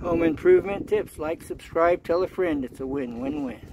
Home improvement tips. Like, subscribe, tell a friend. It's a win-win-win.